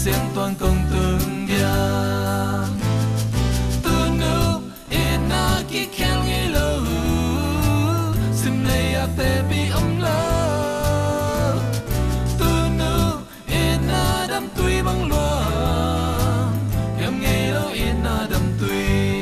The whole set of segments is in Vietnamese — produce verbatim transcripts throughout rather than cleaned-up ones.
xem toàn công tương bia tu nu in na ki khen nghe lâu sim lê a te bi âm lâu tu nu in na đam tui băng loa em nghe lâu in na đam tui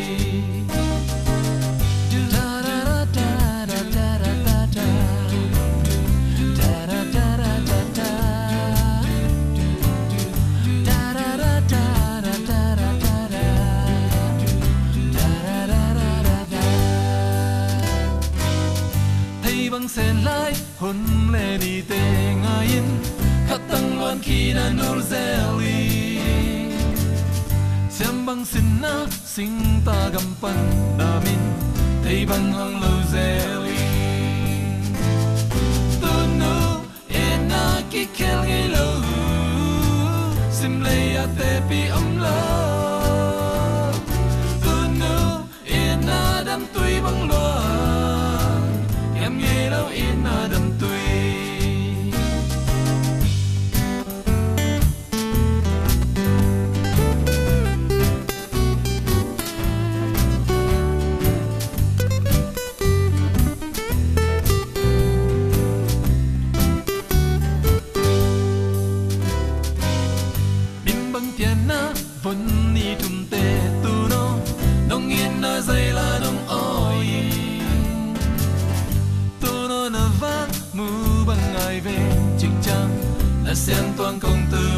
băng sen lai hôn lệ đi tê ngayin khát tăng loan khi na nul zeli xem băng xin na sing ta gam pan da min tây băng hang lâu zeli tu nu e na ki kel ngai lâu sim lê a te pi âm lâu tu nu e na đam tui băng loan em nghe lâu in na đam tui bim băng tiền na vốn ni thum tê tu no nong yên na dây la nong oi tu no na vang mu băng ai về chỉnh trang là xem toàn công tư